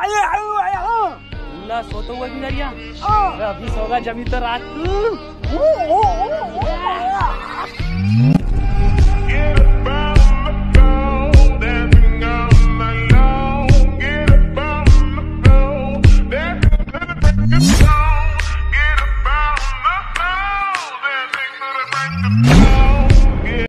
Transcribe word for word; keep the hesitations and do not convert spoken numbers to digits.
पूरा सोते हुए भी नरिया अभी सोगा जमी तो रात को